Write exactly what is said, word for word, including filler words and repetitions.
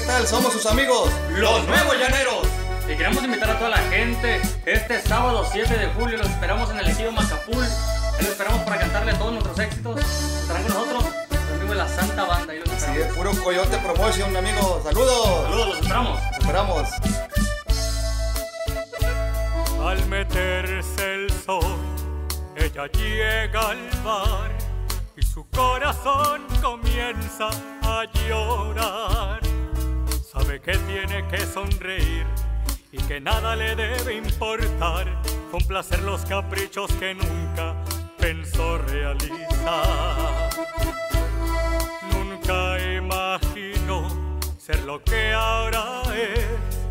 tal? Somos sus amigos, Los Nuevos Llaneros. Y queremos invitar a toda la gente este sábado siete de julio. Los esperamos en el Ejido Macapul. Ahí los esperamos para cantarle todos nuestros éxitos. Estarán con nosotros los amigos de la Santa Banda. Ahí los esperamos. Sí, es puro Coyote Promotion, amigo. Saludos. Saludos, los esperamos. Los esperamos. Al meterse el sol, ella llega al bar y su corazón comienza a llorar. Sabe que tiene que sonreír y que nada le debe importar, complacer los caprichos que nunca pensó realizar. Nunca imaginó ser lo que ahora es,